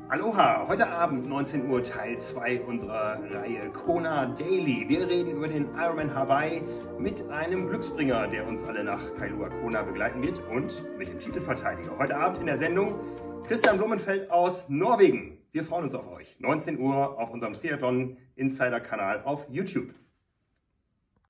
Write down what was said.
Aloha, heute Abend 19 Uhr Teil 2 unserer Reihe Kona Daily. Wir reden über den Ironman Hawaii mit einem Glücksbringer, der uns alle nach Kailua Kona begleiten wird und mit dem Titelverteidiger. Heute Abend in der Sendung Christian Blumenfeld aus Norwegen. Wir freuen uns auf euch. 19 Uhr auf unserem Triathlon Insider Kanal auf YouTube.